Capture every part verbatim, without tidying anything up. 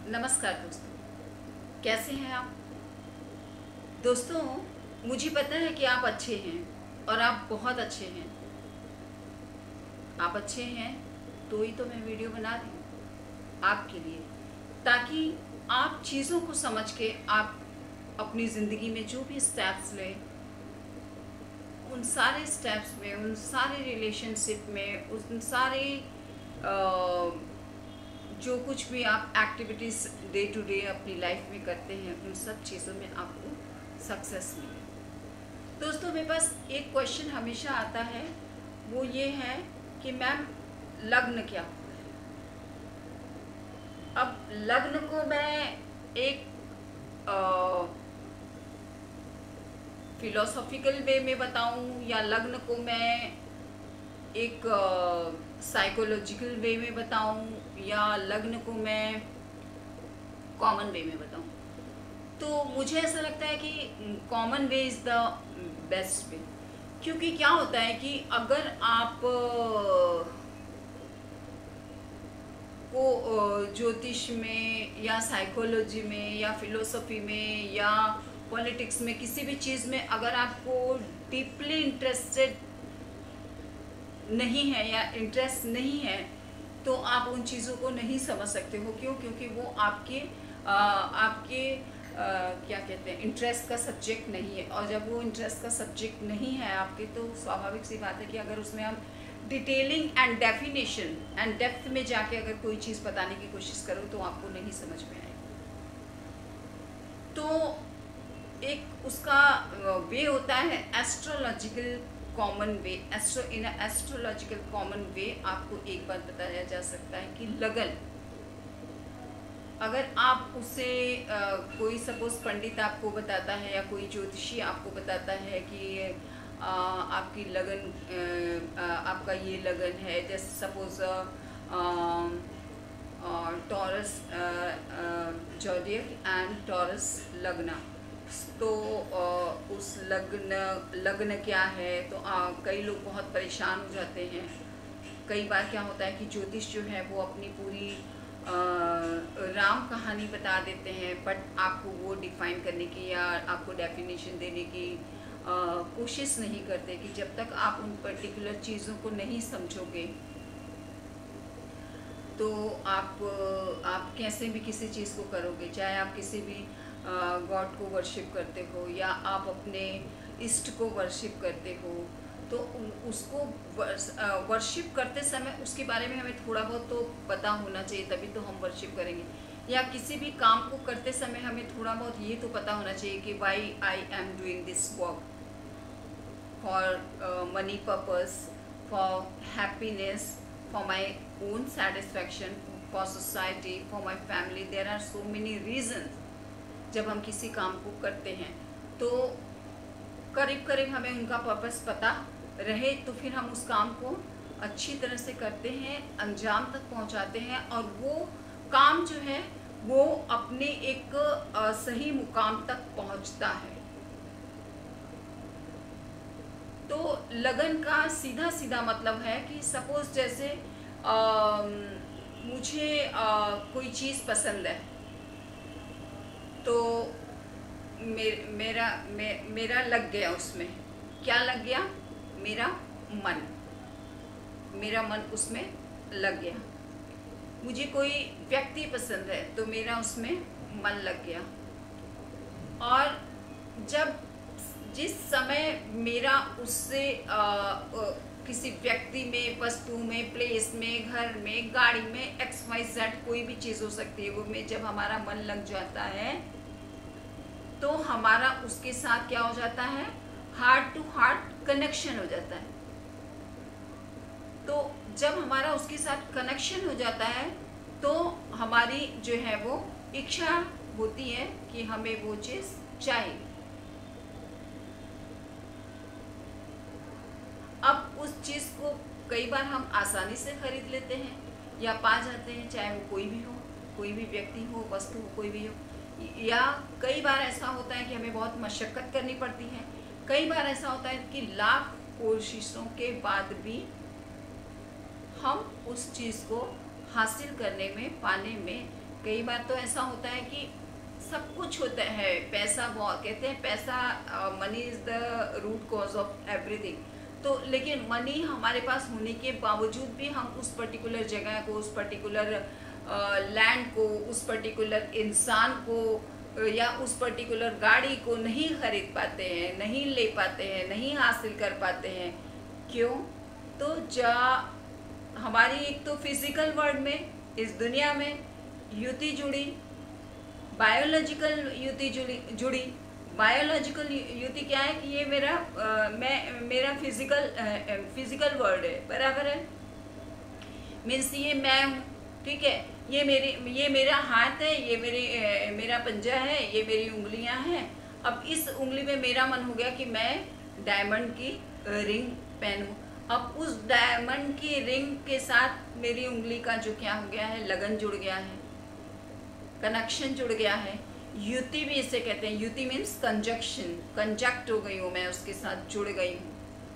नमस्कार दोस्तों, कैसे हैं आप? दोस्तों, मुझे पता है कि आप अच्छे हैं और आप बहुत अच्छे हैं। आप अच्छे हैं तो ही तो मैं वीडियो बना रही हूँ आपके लिए, ताकि आप चीज़ों को समझ के आप अपनी ज़िंदगी में जो भी स्टेप्स लें, उन सारे स्टेप्स में, उन सारे रिलेशनशिप में, उन सारे अ, जो कुछ भी आप एक्टिविटीज़ डे टू डे अपनी लाइफ में करते हैं, उन सब चीज़ों में आपको सक्सेस मिले। दोस्तों, मेरे पास एक क्वेश्चन हमेशा आता है, वो ये है कि मैम लग्न क्या होता है? अब लग्न को मैं एक फिलोसॉफिकल वे में बताऊं, या लग्न को मैं एक साइकोलॉजिकल वे में बताऊं, या लग्न को मैं कॉमन वे में बताऊं, तो मुझे ऐसा लगता है कि common way is the best way. क्योंकि क्या होता है कि अगर आप को ज्योतिष में या साइकोलॉजी में या फिलोसफी में या पॉलिटिक्स में, किसी भी चीज़ में अगर आपको डीपली इंटरेस्टेड नहीं है या इंटरेस्ट नहीं है, तो आप उन चीज़ों को नहीं समझ सकते हो। क्यों? क्योंकि वो आपके आ, आपके आ, क्या कहते हैं, इंटरेस्ट का सब्जेक्ट नहीं है। और जब वो इंटरेस्ट का सब्जेक्ट नहीं है आपके, तो स्वाभाविक सी बात है कि अगर उसमें हम detailing and definition and depth में जाके अगर कोई चीज़ बताने की कोशिश करो, तो आपको नहीं समझ में आएगी। तो एक उसका वे होता है astrological common way. Astro in astrological common way आपको एक बात बताया जा सकता है कि लगन, अगर आप उसे आ, कोई सपोज पंडित आपको बताता है या कोई ज्योतिषी आपको बताता है कि आ, आपकी लगन आ, आपका ये लगन है, जैसे suppose Taurus zodiac and Taurus लग्न, तो आ, उस लग्न लग्न क्या है, तो आ, कई लोग बहुत परेशान हो जाते हैं। कई बार क्या होता है कि ज्योतिष जो है वो अपनी पूरी आ, राम कहानी बता देते हैं, बट आपको वो डिफाइन करने की या आपको डेफिनेशन देने की आ, कोशिश नहीं करते कि जब तक आप उन पर्टिकुलर चीज़ों को नहीं समझोगे, तो आप आप कैसे भी किसी चीज़ को करोगे। चाहे आप किसी भी गॉड को वर्शिप करते हो या आप अपने इष्ट को वर्शिप करते हो, तो उसको वर्शिप करते समय उसके बारे में हमें थोड़ा बहुत तो पता होना चाहिए, तभी तो हम वर्शिप करेंगे। या किसी भी काम को करते समय हमें थोड़ा बहुत ये तो पता होना चाहिए कि why I am doing this work, for money purpose, for happiness, for my own satisfaction, for society, for my family. There are so many reasons. जब हम किसी काम को करते हैं तो करीब करीब हमें उनका पर्पस पता रहे, तो फिर हम उस काम को अच्छी तरह से करते हैं, अंजाम तक पहुंचाते हैं, और वो काम जो है वो अपने एक सही मुकाम तक पहुंचता है। तो लगन का सीधा सीधा मतलब है कि सपोज जैसे आ, मुझे आ, कोई चीज़ पसंद है, तो मेर, मेरा मे, मेरा लग गया उसमें। क्या लग गया? मेरा मन मेरा मन उसमें लग गया। मुझे कोई व्यक्ति पसंद है, तो मेरा उसमें मन लग गया। और जब जिस समय मेरा उससे आ, आ, किसी व्यक्ति में, वस्तु में, प्लेस में, घर में, गाड़ी में, एक्स वाई जेड कोई भी चीज़ हो सकती है, वो में जब हमारा मन लग जाता है, तो हमारा उसके साथ क्या हो जाता है? हार्ट टू हार्ट कनेक्शन हो जाता है। तो जब हमारा उसके साथ कनेक्शन हो जाता है, तो हमारी जो है वो इच्छा होती है कि हमें वो चीज़ चाहिए। अब उस चीज़ को कई बार हम आसानी से खरीद लेते हैं या पा जाते हैं, चाहे वो कोई भी हो, कोई भी व्यक्ति हो, वस्तु हो, कोई भी हो। या कई बार ऐसा होता है कि हमें बहुत मशक्क़त करनी पड़ती है। कई बार ऐसा होता है कि लाख कोशिशों के बाद भी हम उस चीज़ को हासिल करने में, पाने में कई बार तो ऐसा होता है कि सब कुछ होता है, पैसा बहुत, कहते हैं पैसा, money is the root cause of everything. तो लेकिन मनी हमारे पास होने के बावजूद भी हम उस पर्टिकुलर जगह को, उस पर्टिकुलर लैंड को, उस पर्टिकुलर इंसान को या उस पर्टिकुलर गाड़ी को नहीं खरीद पाते हैं, नहीं ले पाते हैं, नहीं हासिल कर पाते हैं। क्यों? तो जा हमारी एक तो फिजिकल वर्ल्ड में, इस दुनिया में युति जुड़ी, बायोलॉजिकल युति जुड़ी जुड़ी बायोलॉजिकल युति क्या है कि ये मेरा आ, मैं मेरा फिजिकल फिजिकल वर्ल्ड है, बराबर है, मीन्स ये मैं हूँ, ठीक है, ये मेरी ये मेरा हाथ है, ये मेरी ए, मेरा पंजा है, ये मेरी उंगलियां हैं। अब इस उंगली में मेरा मन हो गया कि मैं डायमंड की रिंग पहनूं। अब उस डायमंड की रिंग के साथ मेरी उंगली का जो क्या हो गया है, लगन जुड़ गया है, कनेक्शन जुड़ गया है। युति भी इसे कहते हैं, युति मीन्स कंजक्शन, कंजक्ट हो गई हूँ मैं, उसके साथ जुड़ गई हूँ।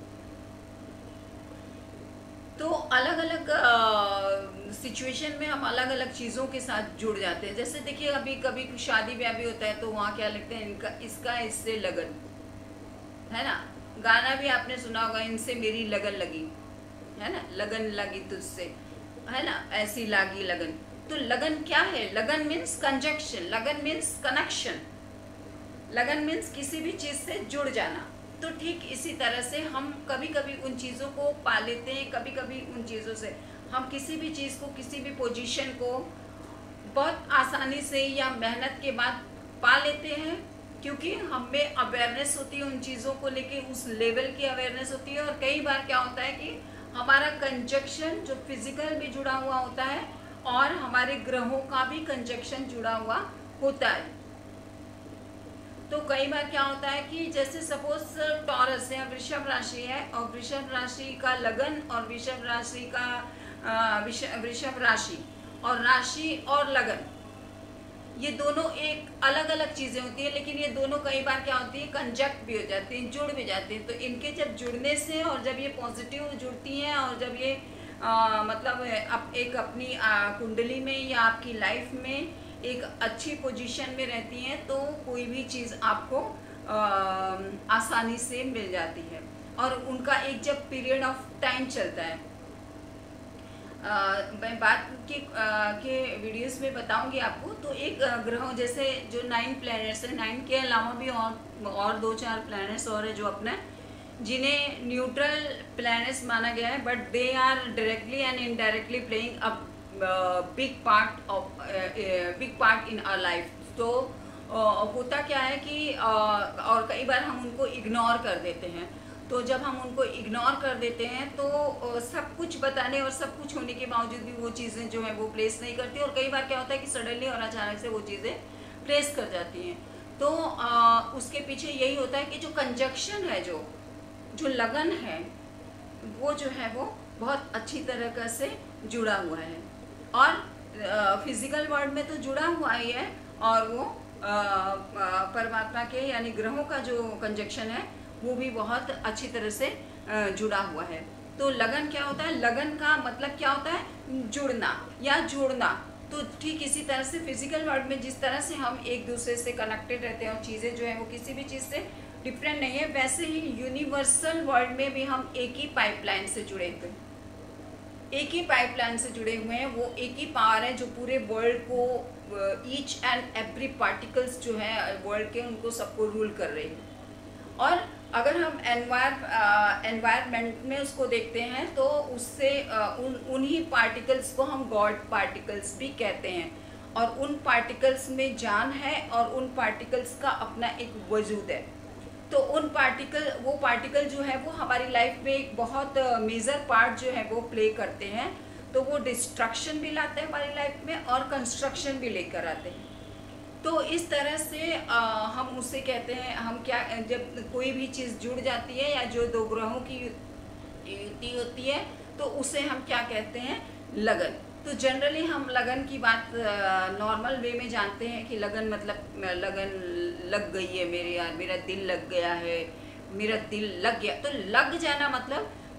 तो अलग अलग सिचुएशन में हम अलग अलग चीज़ों के साथ जुड़ जाते हैं। जैसे देखिए अभी कभी शादी ब्याह भी होता है तो वहाँ क्या लगते हैं, इनका इसका इससे लगन है ना। गाना भी आपने सुना होगा, इनसे मेरी लगन लगी, है ना, लगन लगी तुझसे, है ना, ऐसी लागी लगन। तो लगन क्या है? लगन मीन्स कंजक्शन, लगन मीन्स कनेक्शन, लगन मीन्स किसी भी चीज़ से जुड़ जाना। तो ठीक इसी तरह से हम कभी कभी उन चीज़ों को पा लेते हैं, कभी कभी उन चीज़ों से हम किसी भी चीज़ को, किसी भी पोजीशन को बहुत आसानी से या मेहनत के बाद पा लेते हैं, क्योंकि हमें अवेयरनेस होती है उन चीज़ों को लेके, उस लेवल की अवेयरनेस होती है। और कई बार क्या होता है कि हमारा कंजक्शन जो फिजिकल भी जुड़ा हुआ होता है और हमारे ग्रहों का भी कंजक्शन जुड़ा हुआ होता है। तो कई बार क्या होता है कि जैसे सपोज टॉरस या वृषभ राशि है, और वृषभ राशि का लगन और वृषभ राशि का वृषभ राशि और राशि और लगन, ये दोनों एक अलग अलग चीज़ें होती हैं, लेकिन ये दोनों कई बार क्या होती है, कंजक्ट भी हो जाती हैं, जुड़ भी जाती हैं। तो इनके जब जुड़ने से और जब ये पॉजिटिव जुड़ती हैं और जब ये आ, मतलब अब एक अपनी आ, कुंडली में या आपकी लाइफ में एक अच्छी पोजीशन में रहती हैं, तो कोई भी चीज़ आपको आ, आसानी से मिल जाती है। और उनका एक जब पीरियड ऑफ टाइम चलता है, मैं बात के आ, के वीडियोस में बताऊंगी आपको। तो एक ग्रह जैसे जो नाइन प्लैनेट्स हैं, नाइन के अलावा भी और और दो चार प्लैनेट्स और है जो अपने जिन्हें न्यूट्रल प्लैनेट्स माना गया है, but they are directly and indirectly playing a big part of big part in our life. तो uh, होता क्या है कि uh, और कई बार हम उनको इग्नोर कर देते हैं। तो जब हम उनको इग्नोर कर देते हैं तो uh, सब कुछ बताने और सब कुछ होने के बावजूद भी वो चीज़ें जो है वो प्लेस नहीं करती, और कई बार क्या होता है कि सडनली और अचानक से वो चीज़ें प्लेस कर जाती हैं। तो uh, उसके पीछे यही होता है कि जो कंजक्शन है, जो जो लगन है, वो जो है वो बहुत अच्छी तरीक़े से जुड़ा हुआ है। और फिज़िकल वर्ल्ड में तो जुड़ा हुआ ही है, और वो परमात्मा के यानी ग्रहों का जो कंजक्शन है वो भी बहुत अच्छी तरह से जुड़ा हुआ है। तो लगन क्या होता है? लगन का मतलब क्या होता है? जुड़ना या जोड़ना। तो ठीक इसी तरह से फिज़िकल वर्ल्ड में जिस तरह से हम एक दूसरे से कनेक्टेड रहते हैं और चीज़ें जो है वो किसी भी चीज़ से डिफरेंट नहीं है, वैसे ही यूनिवर्सल वर्ल्ड में भी हम एक ही पाइपलाइन से जुड़े हुए हैं, एक ही पाइपलाइन से जुड़े हुए हैं। वो एक ही पावर है जो पूरे वर्ल्ड को, ईच एंड एवरी पार्टिकल्स जो है वर्ल्ड के, उनको सबको रूल कर रही है। और अगर हम एनवायर एनवायरनमेंट में उसको देखते हैं तो उससे उन उन्हीं पार्टिकल्स को हम गॉड पार्टिकल्स भी कहते हैं, और उन पार्टिकल्स में जान है और उन पार्टिकल्स का अपना एक वजूद है। तो उन पार्टिकल वो पार्टिकल जो है वो हमारी लाइफ में एक बहुत मेजर पार्ट जो है वो प्ले करते हैं। तो वो डिस्ट्रक्शन भी लाते हैं हमारी लाइफ में और कंस्ट्रक्शन भी लेकर आते हैं। तो इस तरह से आ, हम उसे कहते हैं, हम क्या, जब कोई भी चीज़ जुड़ जाती है या जो दो ग्रहों की युति होती है तो उसे हम क्या कहते हैं? लगन। तो जनरली हम लगन की बात नॉर्मल वे में जानते हैं कि लगन मतलब लगन लग गई है मेरे, यार मेरा दिल लग गया है, मेरा दिल लग गया। तो लग जाना मतलब,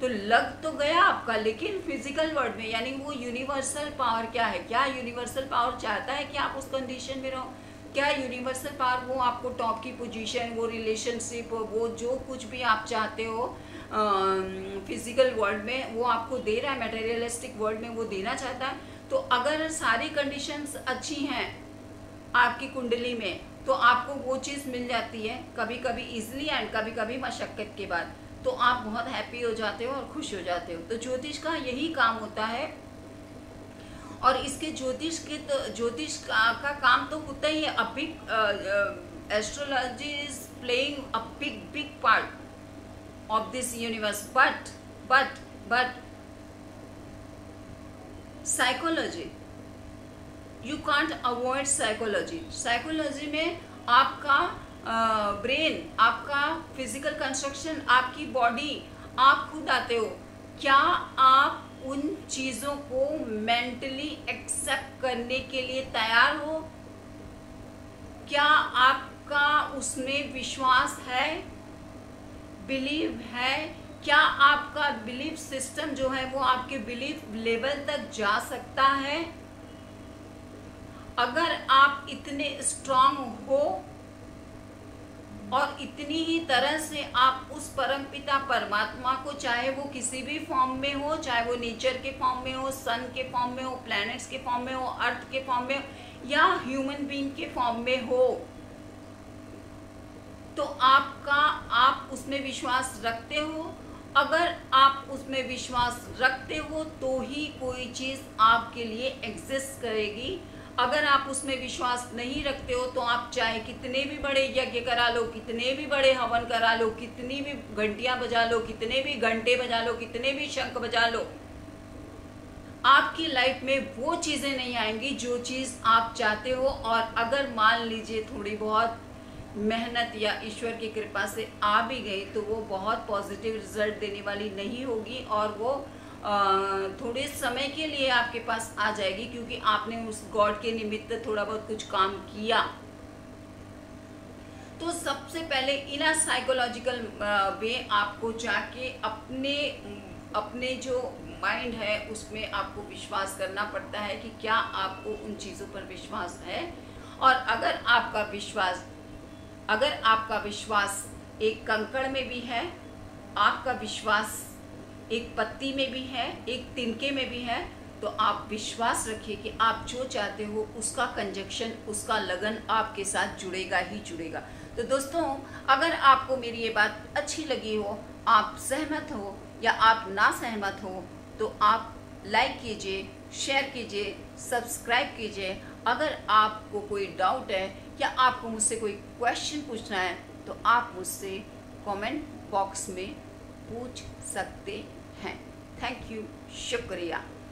तो लग तो गया आपका, लेकिन फिजिकल वर्ल्ड में, यानी वो यूनिवर्सल पावर क्या है, क्या यूनिवर्सल पावर चाहता है कि आप उस कंडीशन में रहो? क्या यूनिवर्सल पावर वो आपको टॉप की पोजीशन, वो रिलेशनशिप, वो जो कुछ भी आप चाहते हो फिजिकल वर्ल्ड में, वो आपको दे रहा है, मटेरियलिस्टिक वर्ल्ड में वो देना चाहता है? तो अगर सारी कंडीशंस अच्छी हैं आपकी कुंडली में, तो आपको वो चीज़ मिल जाती है, कभी कभी इजीली एंड कभी कभी मशक्क़त के बाद, तो आप बहुत हैप्पी हो जाते हो और खुश हो जाते हो। तो ज्योतिष का यही काम होता है, और इसके ज्योतिष के तो ज्योतिष का, का काम तो होता ही है। A big astrology is playing a big big part of this universe, but but but psychology, you can't avoid psychology. Psychology में आपका ब्रेन, uh, आपका फिजिकल कंस्ट्रक्शन, आपकी बॉडी, आप खुद आते हो। क्या आप उन चीज़ों को मेंटली एक्सेप्ट करने के लिए तैयार हो? क्या आपका उसमें विश्वास है, बिलीव है? क्या आपका बिलीफ सिस्टम जो है वो आपके बिलीफ लेवल तक जा सकता है? अगर आप इतने स्ट्रांग हो और इतनी ही तरह से आप उस परमपिता परमात्मा को, चाहे वो किसी भी फॉर्म में हो, चाहे वो नेचर के फॉर्म में हो, सन के फॉर्म में हो, प्लैनेट्स के फॉर्म में हो, अर्थ के फॉर्म में हो, या ह्यूमन बीइंग के फॉर्म में हो, तो आपका आप उसमें विश्वास रखते हो। अगर आप उसमें विश्वास रखते हो तो ही कोई चीज़ आपके लिए एग्जिस्ट करेगी। अगर आप उसमें विश्वास नहीं रखते हो तो आप चाहे कितने भी बड़े यज्ञ करा लो, कितने भी बड़े हवन करा लो, कितनी भी घंटियां बजा लो, कितने भी घंटे बजा लो, कितने भी शंख बजा लो, आपकी लाइफ में वो चीज़ें नहीं आएंगी जो चीज़ आप चाहते हो। और अगर मान लीजिए थोड़ी बहुत मेहनत या ईश्वर की कृपा से आ भी गई, तो वो बहुत पॉजिटिव रिजल्ट देने वाली नहीं होगी, और वो थोड़े समय के लिए आपके पास आ जाएगी, क्योंकि आपने उस गॉड के निमित्त थोड़ा बहुत कुछ काम किया। तो सबसे पहले इन अ साइकोलॉजिकल वे आपको जाके अपने अपने जो माइंड है उसमें आपको विश्वास करना पड़ता है कि क्या आपको उन चीज़ों पर विश्वास है। और अगर आपका विश्वास अगर आपका विश्वास एक कंकड़ में भी है, आपका विश्वास एक पत्ती में भी है, एक तिनके में भी है, तो आप विश्वास रखिए कि आप जो चाहते हो उसका कंजक्शन, उसका लगन आपके साथ जुड़ेगा ही जुड़ेगा। तो दोस्तों, अगर आपको मेरी ये बात अच्छी लगी हो, आप सहमत हो या आप ना सहमत हो, तो आप लाइक कीजिए, शेयर कीजिए, सब्सक्राइब कीजिए। अगर आपको कोई डाउट है या आपको मुझसे कोई क्वेश्चन पूछना है तो आप मुझसे कमेंट बॉक्स में पूछ सकते हैं। थैंक यू, शुक्रिया।